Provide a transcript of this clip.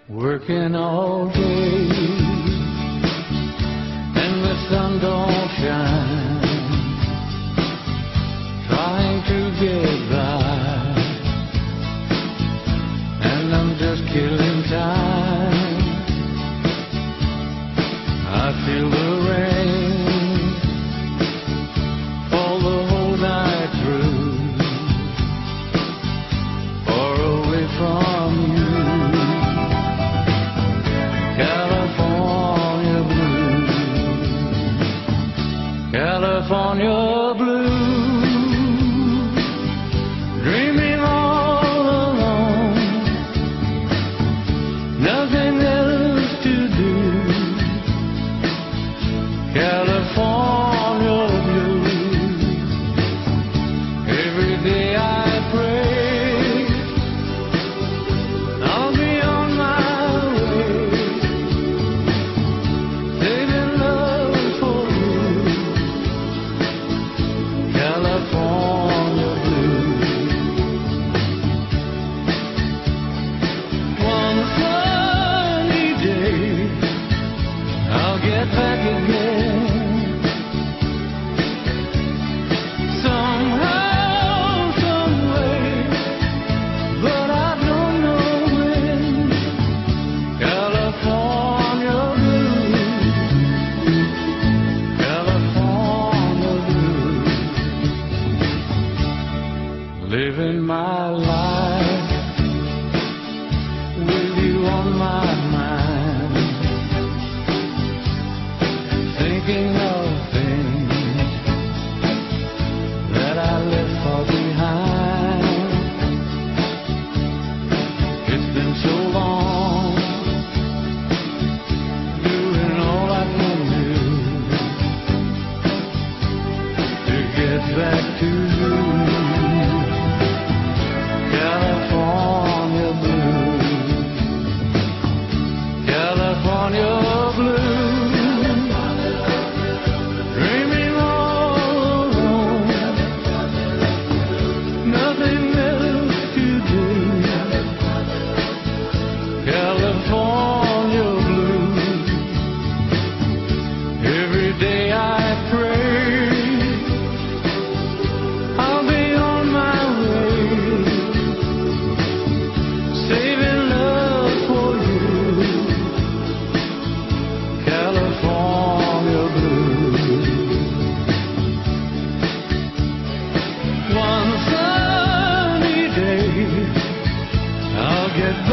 Working all day and the sun don't shine, trying to get by, and I'm just killing time. I feel the rain fall the whole night through, far away from you. California blue, dreaming all alone, nothing else to do. California blue, every day I pray I'll be on my way, saving love for you. California blue. One sunny day I'll get back again, somehow, some way, but I don't know when. California blue, California blue. Living my life with you on my mind, thinking of things that I left far behind. It's been so long, doing all I can do to get back to you. California blue, California blue, dreaming all alone, nothing else to do. California blue, every day I pray I'll be on my way, saving love for you. California blue. One sunny day I'll get back